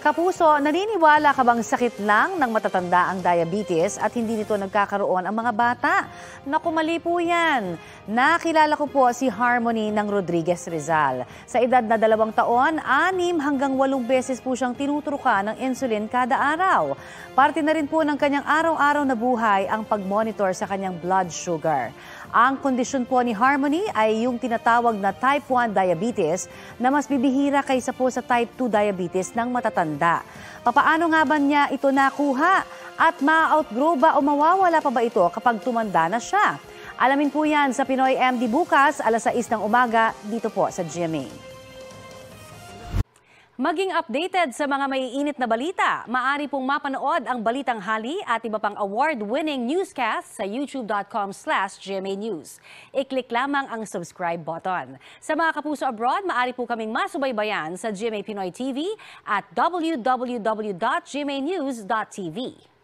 Kapuso, naniniwala ka bang sakit lang ng matatanda ang diabetes at hindi nito nagkakaroon ang mga bata? Naku, mali po yan. Nakilala ko po si Harmony ng Rodriguez Rizal. Sa edad na 2 taon, 6 hanggang 8 beses po siyang tinuturukan ng insulin kada araw. Parte na rin po ng kanyang araw-araw na buhay ang pag-monitor sa kanyang blood sugar. Ang kondisyon po ni Harmony ay yung tinatawag na type 1 diabetes na mas bibihira kaysa po sa type 2 diabetes ng matatanda. Papaano nga ba niya ito nakuha? At ma-outgrow ba o mawawala pa ba ito kapag tumanda na siya? Alamin po yan sa Pinoy MD bukas, alas 6 ng umaga, dito po sa GMA. Maging updated sa mga maiinit na balita. Maaari pong mapanood ang Balitang Hali at iba pang award-winning newscast sa youtube.com/GMA News. I-click lamang ang subscribe button. Sa mga kapuso abroad, maaari po kaming masubaybayan sa GMA Pinoy TV at www.gmanews.tv.